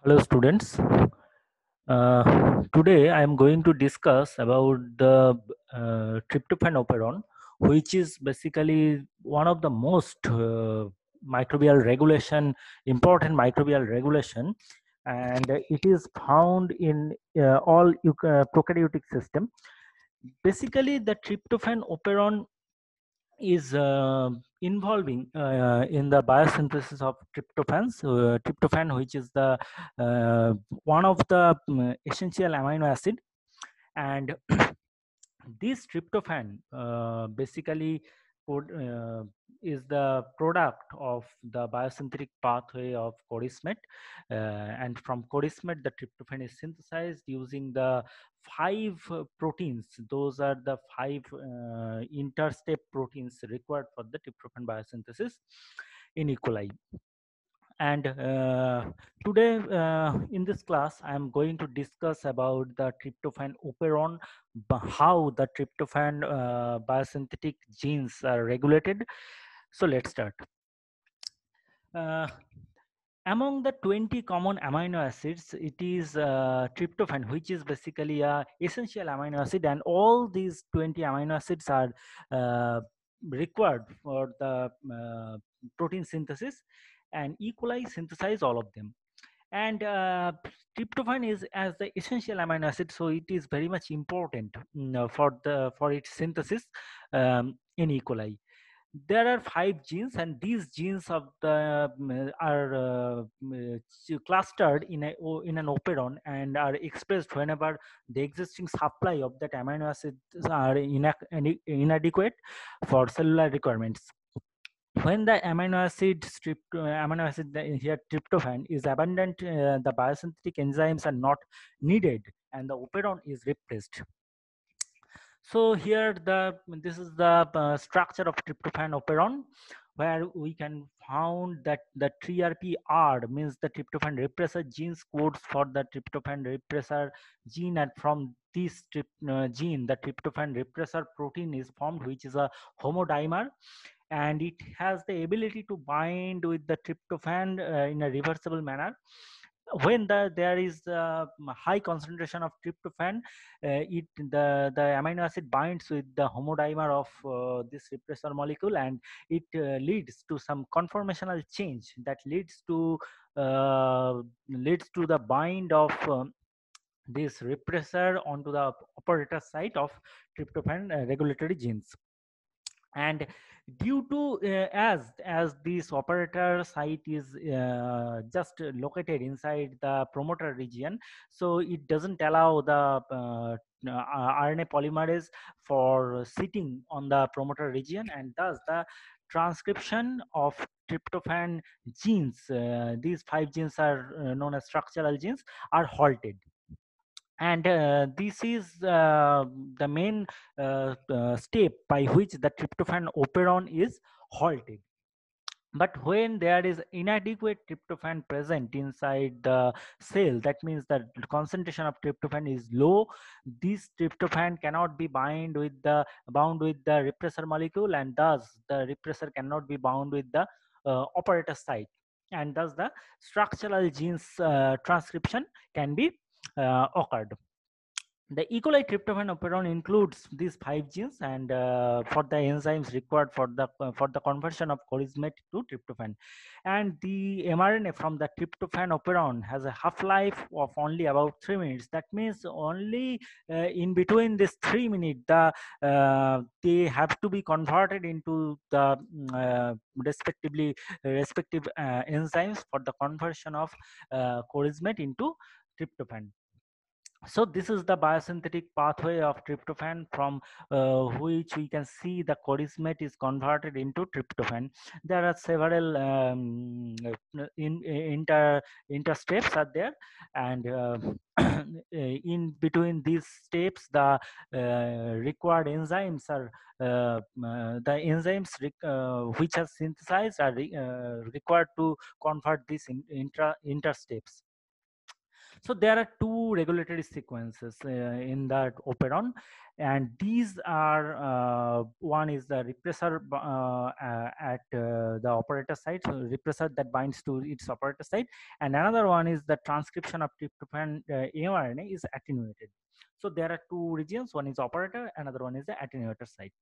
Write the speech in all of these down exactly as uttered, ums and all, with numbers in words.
Hello students. Uh, today I am going to discuss about the uh, tryptophan operon, which is basically one of the most uh, microbial regulation, important microbial regulation, and it is found in uh, all euc- uh, prokaryotic system. Basically, the tryptophan operon is uh, involving uh, in the biosynthesis of tryptophans, uh, tryptophan, which is the uh, one of the um, essential amino acid, and this tryptophan uh, basically pod- uh, is the product of the biosynthetic pathway of corismet, uh, and from corismet the tryptophan is synthesized using the five uh, proteins. Those are the five uh, interstep proteins required for the tryptophan biosynthesis in E. coli. And uh, today uh, in this class I am going to discuss about the tryptophan operon, b- how the tryptophan uh, biosynthetic genes are regulated. So let's start. uh, Among the twenty common amino acids, it is uh, tryptophan, which is basically a essential amino acid, and all these twenty amino acids are uh, required for the uh, protein synthesis, and E. coli synthesize all of them. And uh, tryptophan is as the essential amino acid, so it is very much important, mm, uh, for the for its synthesis um, in E. coli. There are five genes, and these genes of the um, are uh, um, uh, clustered in a o- in an operon and are expressed whenever the existing supply of that amino acids are inac- inadequate for cellular requirements. When the amino acid strip, uh, amino acid the- here tryptophan is abundant, uh, the biosynthetic enzymes are not needed and the operon is replaced. So here the this is the uh, structure of tryptophan operon, where we can found that the T R P R means the tryptophan repressor genes codes for the tryptophan repressor gene, and from this tryp, uh, gene the tryptophan repressor protein is formed, which is a homodimer, and it has the ability to bind with the tryptophan uh, in a reversible manner. When the there is a high concentration of tryptophan, uh, it the the amino acid binds with the homodimer of uh, this repressor molecule, and it uh, leads to some conformational change that leads to uh, leads to the bind of um, this repressor onto the operator site of tryptophan uh, regulatory genes. And due to uh, as as this operator site is uh, just located inside the promoter region, so it doesn't allow the uh, uh, R N A polymerase for sitting on the promoter region, and thus the transcription of tryptophan genes, uh, these five genes are uh, known as structural genes, are halted. And uh, this is uh, the main uh, uh, step by which the tryptophan operon is halted. But when there is inadequate tryptophan present inside the cell, that means that the concentration of tryptophan is low. This tryptophan cannot be bind with the bound with the repressor molecule, and thus the repressor cannot be bound with the uh, operator site, and thus the structural genes uh, transcription can be uh, occurred. The E. coli tryptophan operon includes these five genes, and uh, for the enzymes required for the uh, for the conversion of corismet to tryptophan. And the mRNA from the tryptophan operon has a half-life of only about three minutes. That means only uh, in between this three minutes, the uh, they have to be converted into the mm, uh, respectively respective uh, enzymes for the conversion of uh, corismet into tryptophan. So this is the biosynthetic pathway of tryptophan, from uh, which we can see the corismet is converted into tryptophan. There are several um, uh, in, inter inter steps are there, and uh, in between these steps the uh, required enzymes are uh, uh, the enzymes re- uh, which are synthesized are re- uh, required to convert these in, intra inter steps. So there are two regulatory sequences uh, in that operon, and these are uh, one is the repressor uh, uh, at uh, the operator site, so repressor that binds to its operator site, and another one is the transcription of tryptophan uh, mRNA is attenuated. So there are two regions, one is operator, another one is the attenuator site.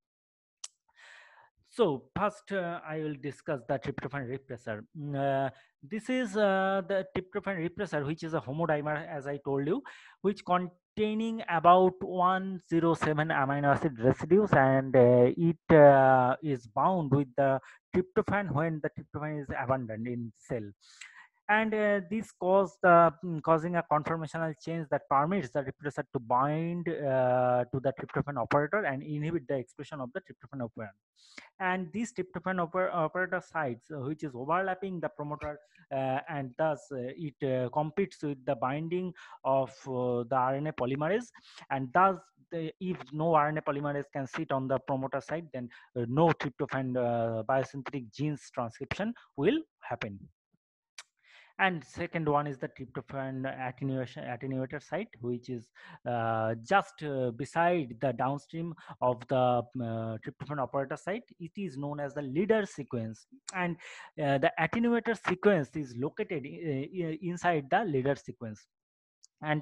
So first, uh, I will discuss the tryptophan repressor. Mm, Uh, this is uh, the tryptophan repressor, which is a homodimer, as I told you, which containing about one hundred seven amino acid residues, and uh, it uh, is bound with the tryptophan when the tryptophan is abundant in cell, and uh, this caused uh, mm, causing a conformational change that permits the repressor to bind uh, to the tryptophan operator and inhibit the expression of the tryptophan operon. And these tryptophan oper- operator sites, uh, which is overlapping the promoter, uh, and thus uh, it uh, competes with the binding of uh, the R N A polymerase, and thus the, if no R N A polymerase can sit on the promoter site, then uh, no tryptophan uh, biosynthetic genes transcription will happen. And second one is the tryptophan attenuation attenuator site, which is uh, just uh, beside the downstream of the uh, tryptophan operator site. It is known as the leader sequence, and uh, the attenuator sequence is located uh, inside the leader sequence. And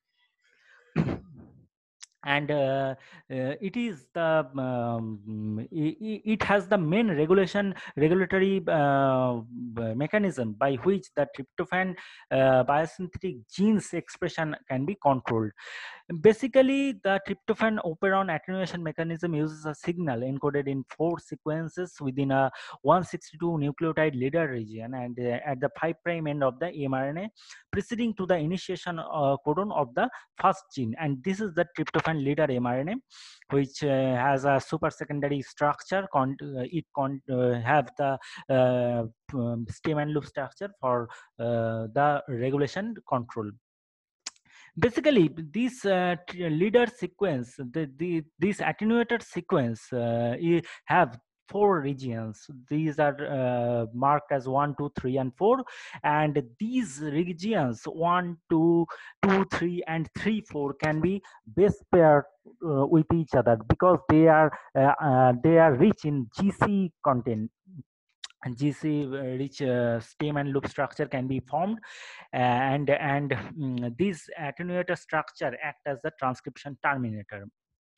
and uh, uh, it is the um, it, it has the main regulation regulatory uh, mechanism by which the tryptophan uh, biosynthetic genes expression can be controlled. Basically, the tryptophan operon attenuation mechanism uses a signal encoded in four sequences within a one hundred sixty-two nucleotide leader region, and uh, at the five prime end of the mRNA, preceding to the initiation uh, codon of the first gene. And this is the tryptophan leader mRNA, which uh, has a super secondary structure. Con- uh, it con- uh, have the uh, um, stem and loop structure for uh, the regulation control. Basically, this uh, t- leader sequence, the, the this attenuated sequence uh, i- have four regions. These are uh, marked as one two three and four, and these regions one two two three and three four can be base paired uh, with each other, because they are uh, uh, they are rich in GC content, and G C uh, rich uh, stem and loop structure can be formed, and and mm, this attenuator structure act as the transcription terminator.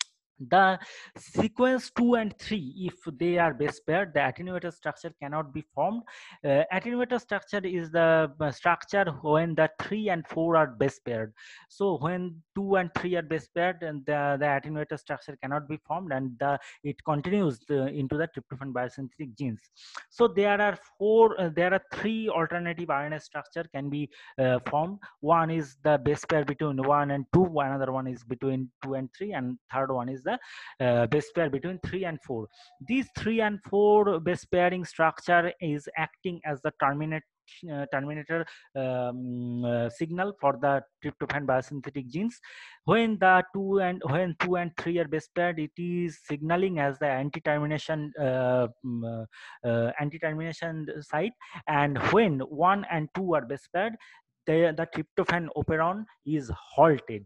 The sequence two and three, if they are base paired, the attenuator structure cannot be formed. Uh, attenuator structure is the uh, structure when the three and four are base paired. So when two and three are base paired, and the, the attenuator structure cannot be formed, and the, it continues the, into the tryptophan biosynthetic genes. So there are four uh, there are three alternative R N A structure can be uh, formed. One is the base pair between one and two, another one is between two and three, and third one is the uh, base pair between three and four. These three and four base pairing structure is acting as the terminate uh, terminator um, uh, signal for the tryptophan biosynthetic genes. When the two and when two and three are base paired, it is signaling as the anti-termination uh, mm, uh, uh, anti-termination site, and when one and two are base paired, the, the tryptophan operon is halted.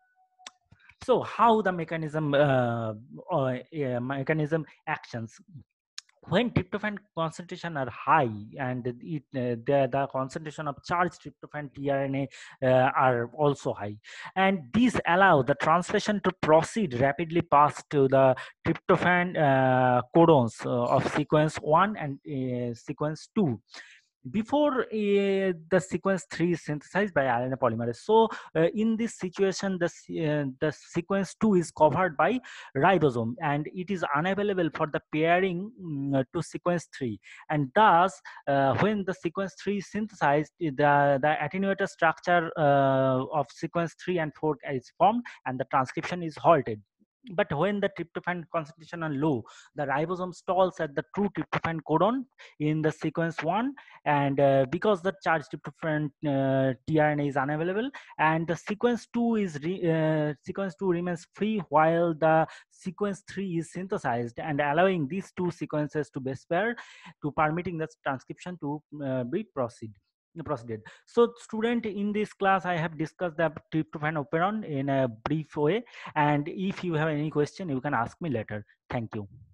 So how the mechanism uh, uh, yeah, mechanism actions: when tryptophan concentration are high, and it uh, the, the concentration of charged tryptophan tRNA uh, are also high, and these allow the translation to proceed rapidly past to the tryptophan uh, codons uh, of sequence one and uh, sequence two, before uh, the sequence three is synthesized by R N A polymerase. So uh, in this situation, the uh, the sequence two is covered by ribosome, and it is unavailable for the pairing mm, to sequence three. And thus, uh, when the sequence three is synthesized, the the attenuator structure uh, of sequence three and four is formed, and the transcription is halted. But when the tryptophan concentration are low, the ribosome stalls at the true tryptophan codon in the sequence one, and uh, because the charged tryptophan uh, tRNA is unavailable, and the sequence two is re, uh, sequence two remains free while the sequence three is synthesized, and allowing these two sequences to base pair to permitting the transcription to uh, be proceed. proceeded. So student, in this class I have discussed the tryptophan operon in a brief way, and if you have any question you can ask me later. Thank you.